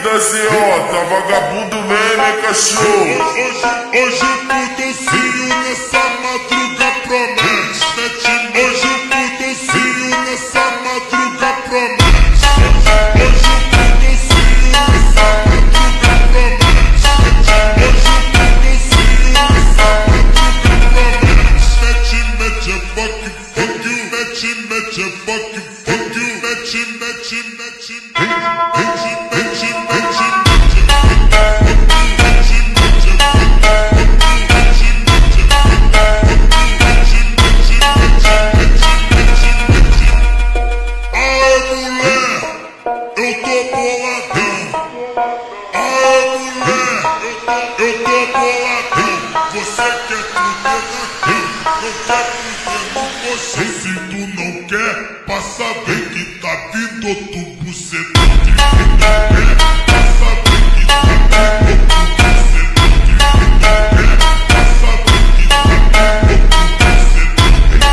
da ZO, tá vagabundo mesmo, é cachorro. Hoje o putocinho nessa madruga promete. Hoje o putocinho nessa madruga promete. Hoje o putocinho nessa madruga promete. Hoje o putocinho nessa madruga promete. Mete, fuck you. Mete, fuck you. Mete, eu tô boladão, você quer fuder daqui, não quer fuder com você. Se tu não quer, passa bem que tá vindo outro bucetão. Se tu não quer, passa bem que tá vindo outro bucetão. Se tu não quer, passa bem que tá vindo outro bucetão.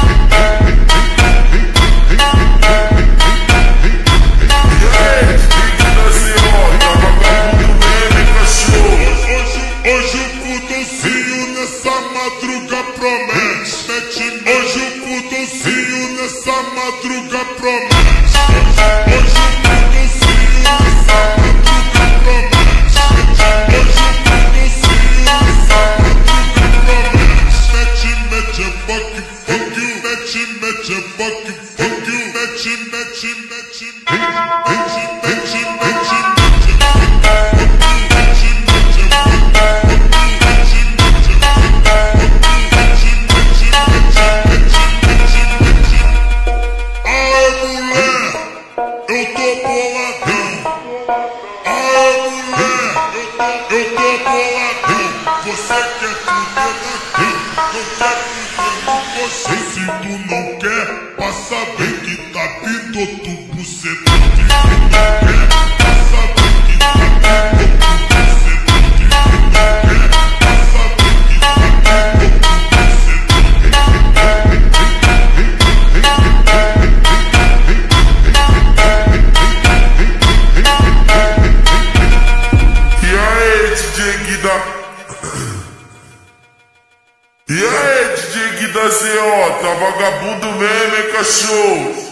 E aí, filho da ZO, tá vagabundo mesmo, é cachorro. Hoje o putocinho nessa madruga promete. Hoje o putocinho nessa madruga promete. Hoje o putocinho nessa madruga promete. Hoje o putocinho nessa madruga promete. Mete, fuck you. Mete, fuck you. Mete, eu tô boladão, você quer fuder daqui, não quer fuder com você. Se tu não quer, passa bem que tá vindo outro bucetão. Se tu não quer, passa bem que tá vindo outro bucetão. Se tu não quer, passa bem que tá vindo outro E aí, DJ da ZO, tá vagabundo mesmo, é cachorro.